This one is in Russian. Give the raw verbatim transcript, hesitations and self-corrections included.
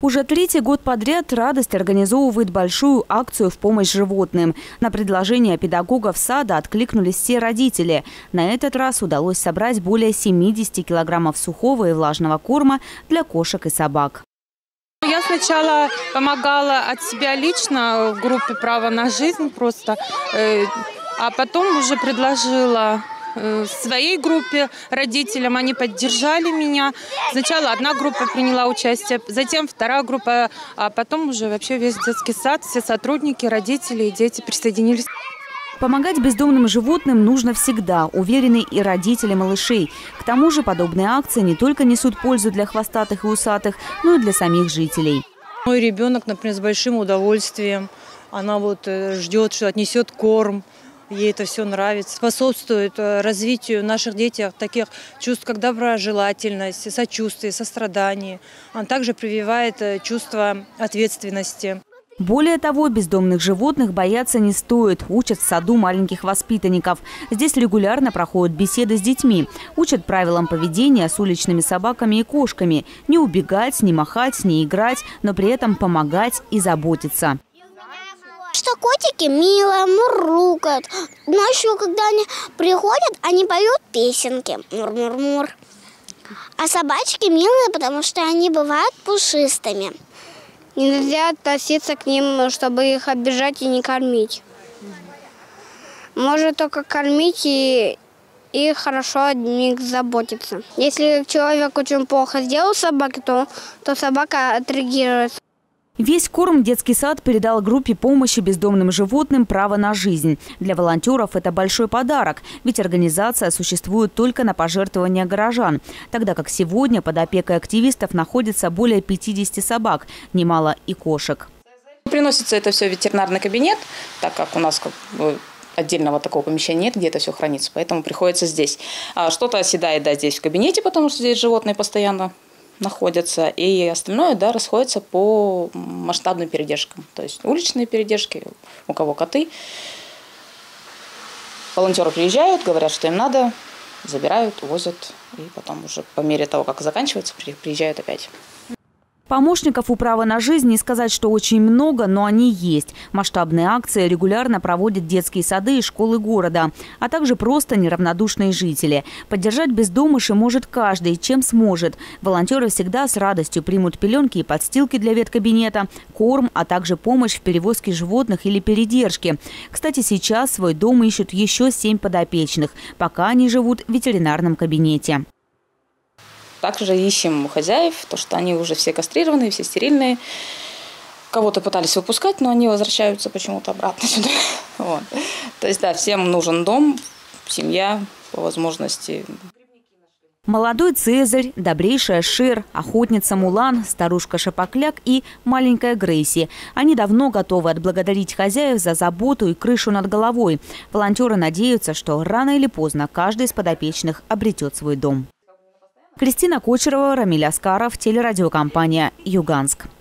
Уже третий год подряд «Радость» организовывает большую акцию в помощь животным. На предложение педагогов сада откликнулись все родители. На этот раз удалось собрать более семидесяти килограммов сухого и влажного корма для кошек и собак. Я сначала помогала от себя лично в группе «Право на жизнь» просто, а потом уже предложила в своей группе родителям, они поддержали меня. Сначала одна группа приняла участие, затем вторая группа, а потом уже вообще весь детский сад, все сотрудники, родители и дети присоединились. Помогать бездомным животным нужно всегда, уверены и родители малышей. К тому же подобные акции не только несут пользу для хвостатых и усатых, но и для самих жителей. Мой ребенок, например, с большим удовольствием, она вот ждет, что отнесет корм. Ей это все нравится, способствует развитию в наших детях таких чувств, как доброжелательность, сочувствие, сострадание. Он также прививает чувство ответственности. Более того, бездомных животных бояться не стоит. Учат в саду маленьких воспитанников. Здесь регулярно проходят беседы с детьми. Учат правилам поведения с уличными собаками и кошками. Не убегать, не махать, не играть, но при этом помогать и заботиться. Что котики мило мурлукают. Ночью, когда они приходят, они поют песенки. Мур-мур-мур. А собачки милые, потому что они бывают пушистыми. Нельзя относиться к ним, чтобы их обижать и не кормить. Можно только кормить и, и хорошо о них заботиться. Если человек очень плохо сделал собаке, то, то собака отреагирует. Весь корм детский сад передал группе помощи бездомным животным «Право на жизнь». Для волонтеров это большой подарок, ведь организация существует только на пожертвования горожан. Тогда как сегодня под опекой активистов находится более пятидесяти собак, немало и кошек. Приносится это все в ветеринарный кабинет, так как у нас отдельного такого помещения нет, где это все хранится, поэтому приходится здесь. Что-то оседает, да, здесь в кабинете, потому что здесь животные постоянно находятся, и остальное, да, расходится по масштабным передержкам. То есть уличные передержки, у кого коты. Волонтеры приезжают, говорят, что им надо, забирают, увозят, и потом уже по мере того, как заканчивается, приезжают опять. Помощников у «Права на жизнь» не сказать, что очень много, но они есть. Масштабные акции регулярно проводят детские сады и школы города, а также просто неравнодушные жители. Поддержать бездомышей может каждый, чем сможет. Волонтеры всегда с радостью примут пеленки и подстилки для веткабинета, корм, а также помощь в перевозке животных или передержке. Кстати, сейчас свой дом ищут еще семь подопечных, пока они живут в ветеринарном кабинете. Также ищем хозяев, то что они уже все кастрированные, все стерильные. Кого-то пытались выпускать, но они возвращаются почему-то обратно сюда. Вот. То есть, да, всем нужен дом, семья, по возможности. Молодой Цезарь, добрейшая Шер, охотница Мулан, старушка Шапокляк и маленькая Грейси. Они давно готовы отблагодарить хозяев за заботу и крышу над головой. Волонтеры надеются, что рано или поздно каждый из подопечных обретет свой дом. Кристина Кочерова, Рамиль Аскаров, телерадиокомпания «Юганск».